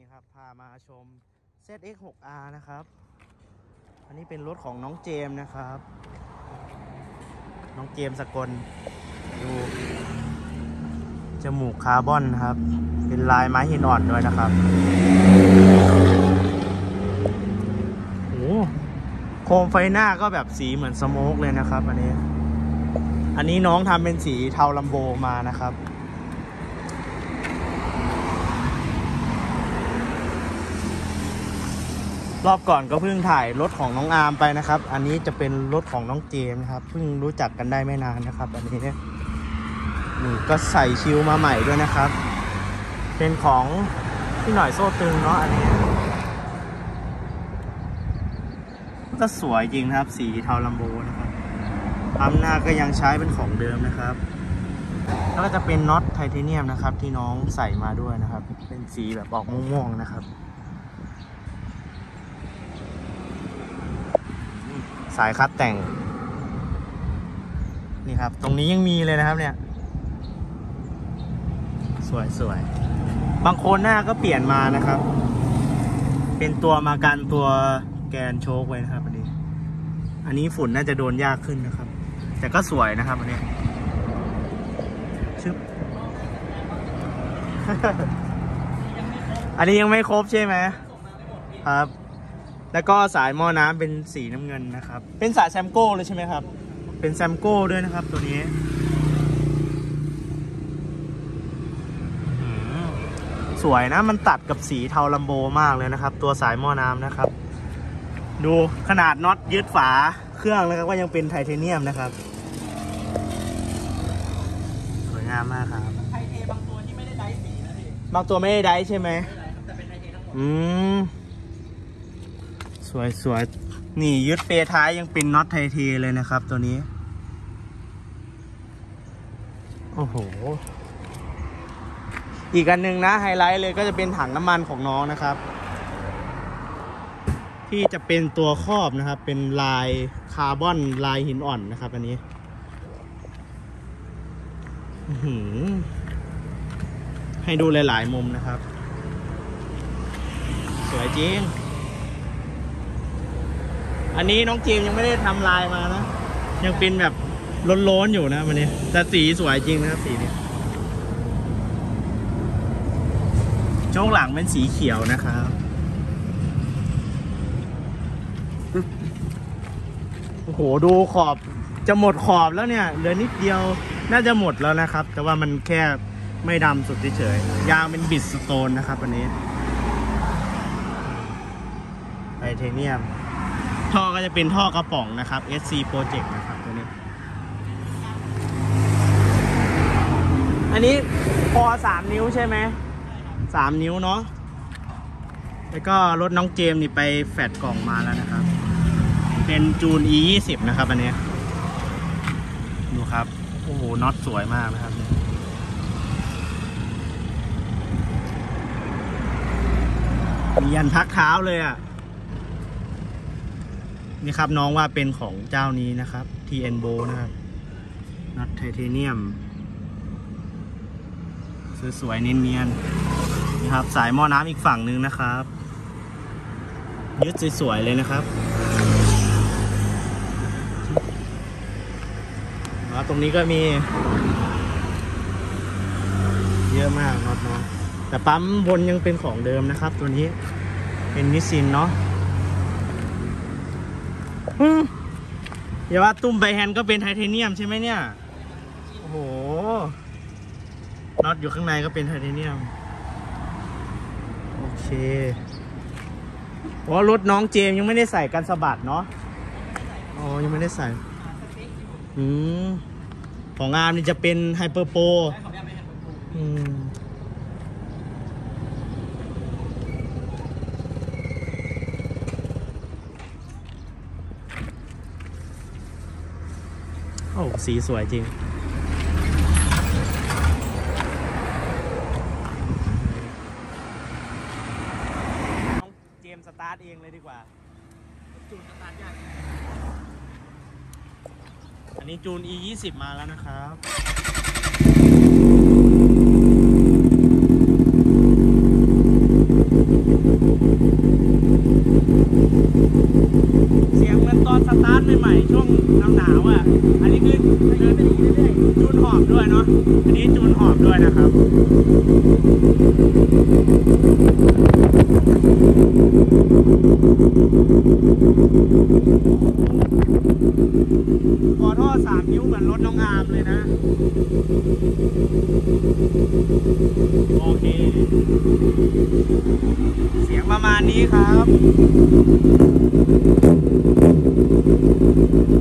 ครับพามาชม ZX6R นะครับอันนี้เป็นรถของน้องเจมนะครับน้องเจมสกลดูจมูกคาร์บอนครับเป็นลายไม้หินอ่อนด้วยนะครับโอ้โคมไฟหน้าก็แบบสีเหมือนสโมกเลยนะครับอันนี้น้องทำเป็นสีเทาลัมโบมานะครับรอบก่อนก็เพิ่งถ่ายรถของน้องอาร์มไปนะครับอันนี้จะเป็นรถของน้องเจมครับเพิ่งรู้จักกันได้ไม่นานนะครับอันนี้นี่ก็ใส่ชิวมาใหม่ด้วยนะครับเป็นของพี่หน่อยโซ่ตึงเนาะอันนี้ก็สวยจริงนะครับสีเทาลัมโบนะครับปั๊มหน้าก็ยังใช้เป็นของเดิมนะครับแล้วก็จะเป็นน็อตไทเทเนียมนะครับที่น้องใส่มาด้วยนะครับเป็นสีแบบออกม่วงๆนะครับสายคัดแต่งนี่ครับตรงนี้ยังมีเลยนะครับเนี่ยสวยบางโคนหน้าก็เปลี่ยนมานะครับเป็นตัวมากันตัวแกนโชคไว้นะครับอันนี้ฝุ่นน่าจะโดนยากขึ้นนะครับแต่ก็สวยนะครับอันนี้ชึบ อันนี้ยังไม่ครบใช่ไหมครับแล้วก็สายหม้อน้ำเป็นสีน้ำเงินนะครับเป็นสายแซมโก้เลยใช่ไหมครับเป็นแซมโก้ด้วยนะครับตัวนี้สวยนะมันตัดกับสีเทาลัมโบมากเลยนะครับตัวสายหม้อน้ำนะครับดูขนาดน็อตยึดฝาเครื่องนะครับก็ยังเป็นไทเทเนียมนะครับสวยงามมากครับไทเทบางตัวที่ไม่ได้ไดสีนะพี่บางตัวไม่ได้ไดใช่ไหมแต่เป็นไทเททั้งหมดสวยนี่ยึดเปรท้ายยังเป็นน็อตไทเทเลยนะครับตัวนี้โอ้โหอีกอันหนึ่งนะไฮไลท์เลยก็จะเป็นถังน้ำมันของน้องนะครับที่จะเป็นตัวครอบนะครับเป็นลายคาร์บอนลายหินอ่อนนะครับอันนี้ให้ดูหลายๆมุมนะครับสวยจริงอันนี้น้องเจมยังไม่ได้ทำลายมานะยังเป็นแบบล้นๆอยู่นะวันนี้แต่สีสวยจริงนะครับสีนี้โชคหลังเป็นสีเขียวนะครับโอ้โหดูขอบจะหมดขอบแล้วเนี่ยเหลือนิดเดียวน่าจะหมดแล้วนะครับแต่ว่ามันแค่ไม่ดำสุดเฉยๆยางเป็นบิดสโตนนะครับอันนี้ไทเทเนียมท่อก็จะเป็นท่อกระป๋องนะครับ SC Project นะครับตัวนี้อันนี้พอ3 นิ้วใช่ไหม3 นิ้วเนาะแล้วก็รถน้องเจมนี่ไปแฟดกล่องมาแล้วนะครับเป็นจูน E20 นะครับอันนี้ดูครับโอ้โหน็อตสวยมากนะครับมียันพักเท้าเลยอ่ะนี่ครับน้องว่าเป็นของเจ้านี้นะครับ TNBO นะครับน็อตไทเทเนียมสวยๆเนียนๆนี่ครับสายหม้อน้ำอีกฝั่งนึงนะครับยึดสวยๆเลยนะครับตรงนี้ก็มีเยอะมากน็อตเนาะแต่ปั๊มบนยังเป็นของเดิมนะครับตัวนี้เป็นนิสซินเนาะอย่าว่าตุ้มไบแฮนด์ก็เป็นไทเทเนียมใช่ไหมเนี่ยโอ้โหน็อตอยู่ข้างในก็เป็นไทเทเนียมโอเคเพราะรถน้องเจมยังไม่ได้ใส่กันสะบัดเนาะอ๋อยังไม่ได้ใส่ของอาร์มนี่จะเป็นไฮเปอร์โปโอ้สีสวยจริงเจมสตาร์ทเองเลยดีกว่าจูนสตาร์ทยากอันนี้จูน E20 มาแล้วนะครับนี้คือเดินไปเรื่อยๆจูนหอบด้วยเนาะอันนี้จูนหอบด้วยนะครับคอท่อ3 นิ้วเหมือนรถน้องอาร์มเลยนะโอเคเสียงประมาณนี้ครับ